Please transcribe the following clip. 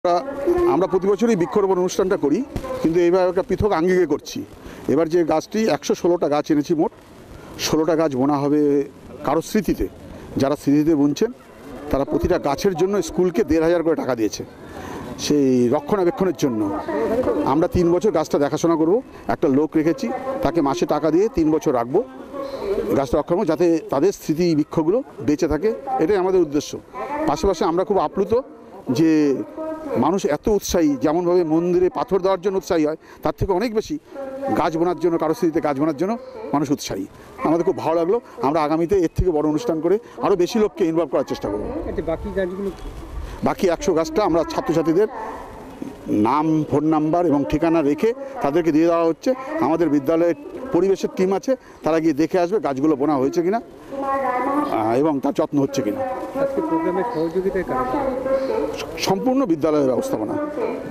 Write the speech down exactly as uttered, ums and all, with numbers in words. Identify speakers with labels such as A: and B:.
A: আমরা প্রতি বছরই বৃক্ষরোপণ অনুষ্ঠানটা করি, কিন্তু এবার একটা পৃথক আঙ্গিকে করছি। এবার যে গাছটি একশো ষোলোটা গাছ এনেছি, মোট ষোলোটা গাছ বোনা হবে কারো স্মৃতিতে। যারা স্মৃতিতে বুনছেন তারা প্রতিটা গাছের জন্য স্কুলকে দেড় হাজার করে টাকা দিয়েছে সেই রক্ষণাবেক্ষণের জন্য। আমরা তিন বছর গাছটা দেখাশোনা করব, একটা লোক রেখেছি, তাকে মাসে টাকা দিয়ে তিন বছর রাখবো গাছটা রক্ষণ, যাতে তাদের স্মৃতি বৃক্ষগুলো বেঁচে থাকে। এটাই আমাদের উদ্দেশ্য। পাশাপাশি আমরা খুব আপ্লুত যে মানুষ এত উৎসাহী, যেমনভাবে মন্দিরে পাথর দেওয়ার জন্য উৎসাহী হয়, তার থেকে অনেক বেশি গাছ বোনার জন্য, কারো স্মৃতিতে গাছ বোনার জন্য মানুষ উৎসাহী। আমাদের খুব ভালো লাগলো। আমরা আগামীতে এর থেকে বড় অনুষ্ঠান করে আরও বেশি লোককে ইনভলভ করার চেষ্টা করব।
B: বাকি গাছগুলো
A: বাকি একশো গাছটা আমরা ছাত্রছাত্রীদের নাম, ফোন নাম্বার এবং ঠিকানা রেখে তাদেরকে দিয়ে দেওয়া হচ্ছে। আমাদের বিদ্যালয়ের পরিবেশের টিম আছে, তারা গিয়ে দেখে আসবে গাছগুলো বোনা হয়েছে কিনা এবং তার যত্ন হচ্ছে কিনা।
B: প্রোগ্রামের সহযোগিতায়
A: সম্পূর্ণ বিদ্যালয়ের ব্যবস্থাপনা।